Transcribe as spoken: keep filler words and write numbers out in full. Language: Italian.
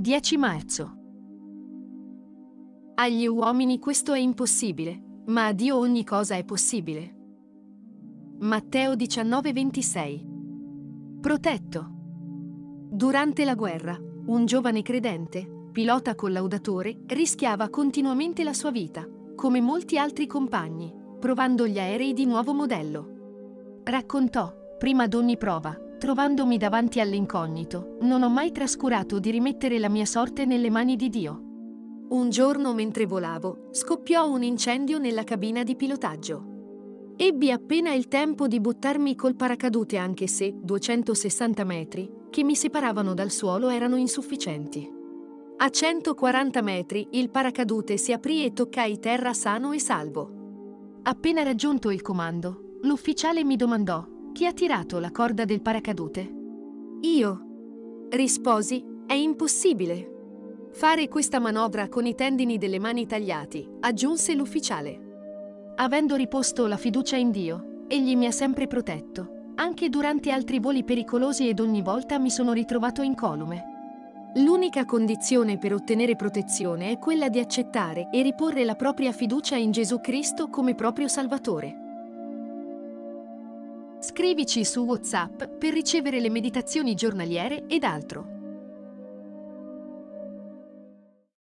dieci marzo. Agli uomini questo è impossibile, ma a Dio ogni cosa è possibile. Matteo diciannove ventisei. Protetto. Durante la guerra, un giovane credente, pilota collaudatore, rischiava continuamente la sua vita, come molti altri compagni, provando gli aerei di nuovo modello. Raccontò: prima d'ogni prova, trovandomi davanti all'incognito, non ho mai trascurato di rimettere la mia sorte nelle mani di Dio. Un giorno, mentre volavo, scoppiò un incendio nella cabina di pilotaggio. Ebbi appena il tempo di buttarmi col paracadute, anche se duecentosessanta metri che mi separavano dal suolo erano insufficienti. A centoquaranta metri il paracadute si aprì e toccai terra sano e salvo. Appena raggiunto il comando, l'ufficiale mi domandò: chi ha tirato la corda del paracadute? Io risposi: è impossibile fare questa manovra con i tendini delle mani tagliati, aggiunse l'ufficiale. Avendo riposto la fiducia in Dio, Egli mi ha sempre protetto, anche durante altri voli pericolosi, ed ogni volta mi sono ritrovato incolume. L'unica condizione per ottenere protezione è quella di accettare e riporre la propria fiducia in Gesù Cristo come proprio Salvatore. Scrivici su WhatsApp per ricevere le meditazioni giornaliere ed altro.